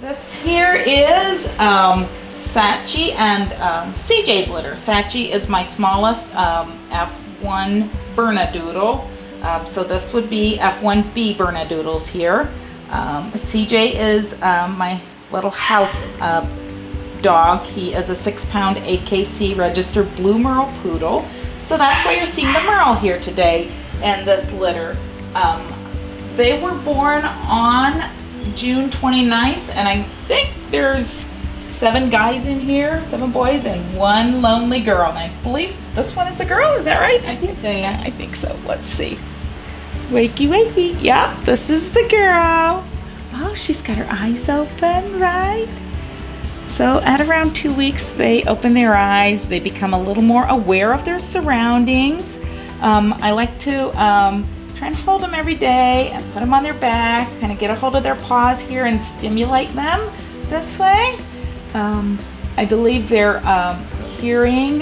This here is Sachi and CJ's litter. Sachi is my smallest F1 Bernedoodle. So this would be F1B Bernedoodles here. CJ is my little house dog. He is a 6-pound AKC registered blue Merle poodle. So that's why you're seeing the Merle here today in this litter. They were born on June 29th, and I think there's 7 guys in here, 7 boys and 1 lonely girl. And I believe this one is the girl, is that right? I think so, yeah. I think so. Let's see. Wakey, wakey. Yep, this is the girl. Oh, she's got her eyes open, right? So at around 2 weeks, they open their eyes. They become a little more aware of their surroundings. I like to try and hold them every day and put them on their back, kind of get a hold of their paws here and stimulate them this way. I believe their hearing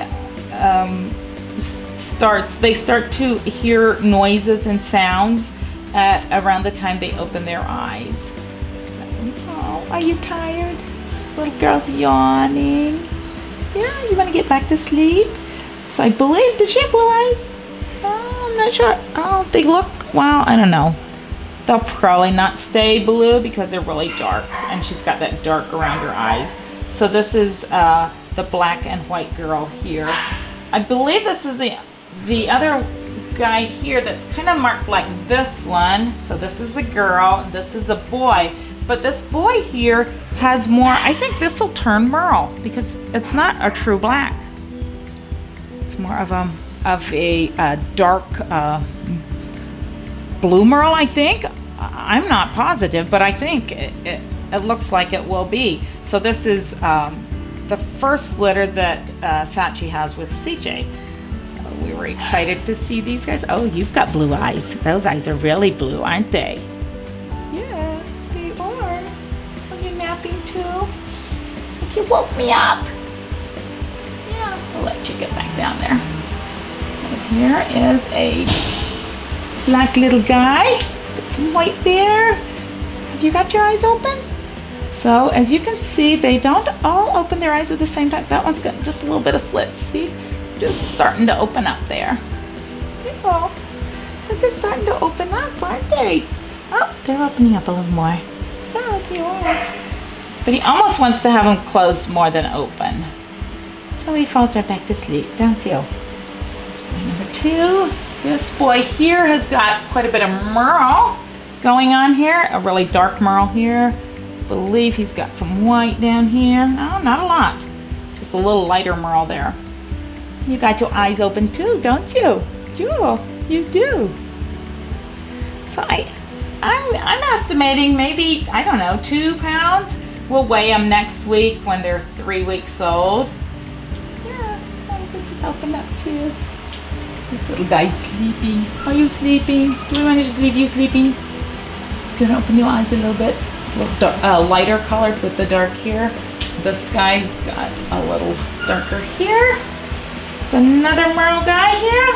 they start to hear noises and sounds at around the time they open their eyes. Oh, are you tired? This little girl's yawning. Yeah, you want to get back to sleep? So I believe, did she have blue eyes? I'm not sure. Oh, they look, well, I don't know. They'll probably not stay blue because they're really dark, and she's got that dark around her eyes. So this is the black and white girl here. I believe this is the other guy here that's kind of marked like this one. So this is the girl, this is the boy. But this boy here has more, I think this will turn Merle because it's not a true black. It's more of a dark blue Merle, I think. I'm not positive, but I think it looks like it will be. So this is the first litter that Sachi has with CJ. So we were excited to see these guys. Oh, you've got blue eyes. Those eyes are really blue, aren't they? Yeah, they are. Are you napping too? Like you woke me up. Yeah, I'll let you get back down there. So here is a black little guy. He's got some white there. Have you got your eyes open? So as you can see, they don't all open their eyes at the same time. That one's got just a little bit of slits. See, just starting to open up there. Oh, they're just starting to open up, aren't they? Oh, they're opening up a little more. Oh, they are. But he almost wants to have them closed more than open. So he falls right back to sleep, don't you? That's boy number 2. This boy here has got quite a bit of Merle going on here. A really dark Merle here. I believe he's got some white down here. No, not a lot. Just a little lighter Merle there. You got your eyes open too, don't you? Jewel, you do. So I'm estimating maybe, I don't know, 2 pounds. We'll weigh them next week when they're 3 weeks old. Yeah, eyes just opened up too. This little guy's sleeping. Are you sleeping? Do we want to just leave you sleeping? Gonna open your eyes a little bit. A little dark, lighter colored with the dark here. The sky's got a little darker here. There's another Merle guy here.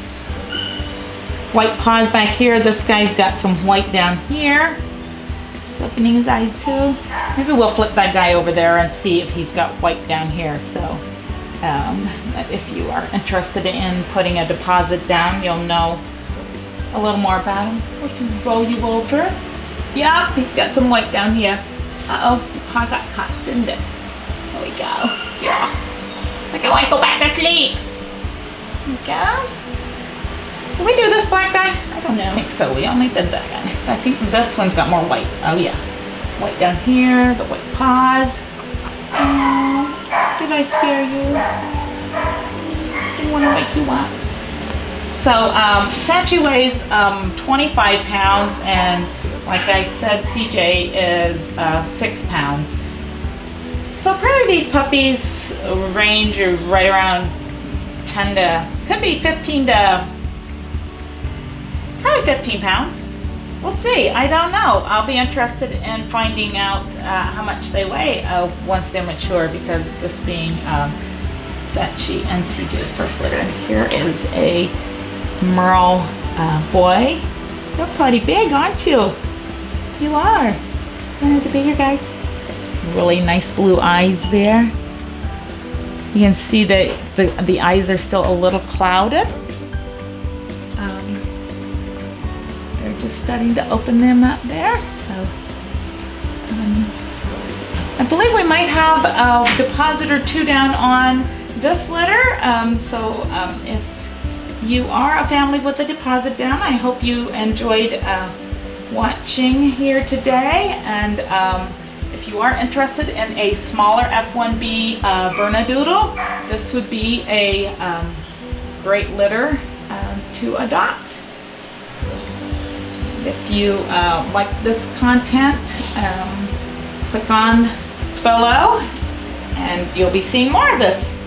White paws back here. This guy's got some white down here. He's opening his eyes too. Maybe we'll flip that guy over there and see if he's got white down here. So if you are interested in putting a deposit down, you'll know a little more about him. If you roll you over. Yep, he's got some white down here. Uh-oh, the paw got caught, didn't it? There we go. Yeah. Like I want to go back to sleep. There we go. Did we do this black guy? I don't know. I think so. We only did that guy. I think this one's got more white. Oh yeah. White down here, the white paws. Oh, did I scare you? Didn't want to wake you up. So Sachi weighs 25 pounds, and like I said, CJ is 6 pounds. So probably these puppies range right around 10 to, could be 15 to, probably 15 pounds. We'll see. I don't know. I'll be interested in finding out how much they weigh once they're mature, because this being Sachi and CJ's first litter. And here is a Merle boy. You're pretty big, aren't you? You are. One of the bigger guys. Really nice blue eyes there. You can see that the eyes are still a little clouded. They're just starting to open them up there. So I believe we might have a deposit or two down on this litter. If you are a family with a deposit down, I hope you enjoyed watching here today. And if you are interested in a smaller F1B Bernedoodle, this would be a great litter to adopt. If you like this content, click on below and you'll be seeing more of this.